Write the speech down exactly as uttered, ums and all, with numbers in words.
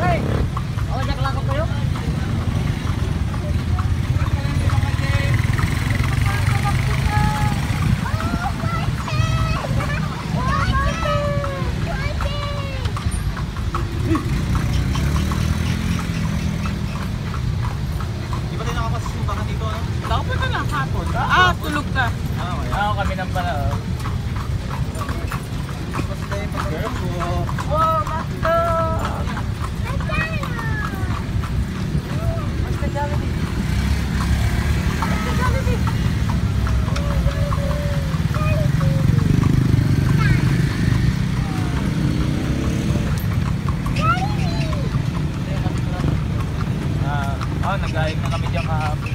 Ah, tulog na. Ah, kami nang pala. Wow, Masto! Masto Jollibee. Masto Jollibee. Ah, oh, nag-aayos na kami diyan kahapon.